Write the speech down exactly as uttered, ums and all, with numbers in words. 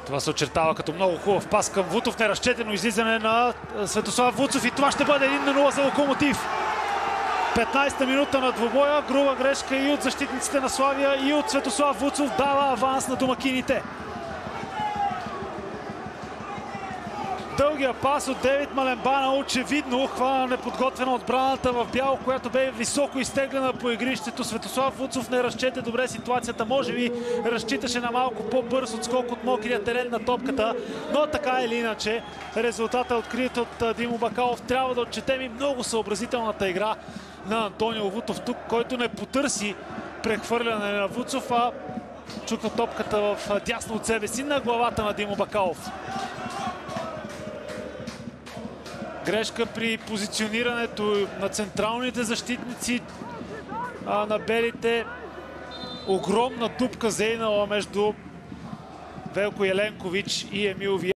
Това се очертава като много хубав пас към Вутов, неразчетено излизане на Светослав Вуцов и това ще бъде един на нула за Локомотив. петнайсета минута на двубоя, груба грешка и от защитниците на Славия, и от Светослав Вуцов, дава аванс на домакините. Дългия пас от Девид Маленбана, очевидно хвана неподготвена отбраната в бяло, която бе високо изтеглена по игрището. Светослав Вуцов не разчете добре ситуацията, може би разчиташе на малко по-бърз отскок от мокрия терен на топката, но така или иначе резултатът е открит от Димо Бакалов. Трябва да отчетем и много съобразителната игра на Антонио Вутов тук, който не потърси прехвърляне на Вуцов, а чука топката в дясно от себе си на главата на Димо Бакалов. Грешка при позиционирането на централните защитници а, на белите. Огромна дупка зейнала между Велко Еленкович и Емил Виеш.